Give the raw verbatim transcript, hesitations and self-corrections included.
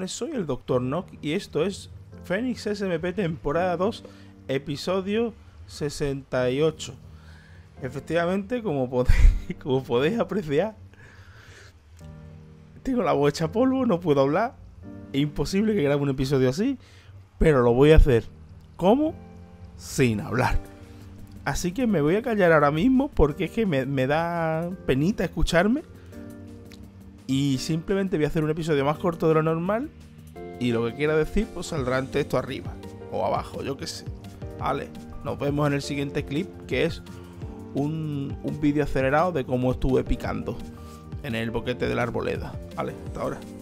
chavales, soy el doctor Nock y esto es Fénix S M P temporada dos, episodio sesenta y ocho. Efectivamente, como podéis, como podéis apreciar, tengo la voz hecha polvo, no puedo hablar. Es imposible que grabe un episodio así, pero lo voy a hacer. ¿Cómo? Sin hablar. Así que me voy a callar ahora mismo porque es que me, me da penita escucharme. Y simplemente voy a hacer un episodio más corto de lo normal. Y lo que quiera decir, pues saldrá en texto arriba o abajo, yo qué sé. Vale, nos vemos en el siguiente clip, que es un, un vídeo acelerado de cómo estuve picando en el boquete de la arboleda. Vale, hasta ahora.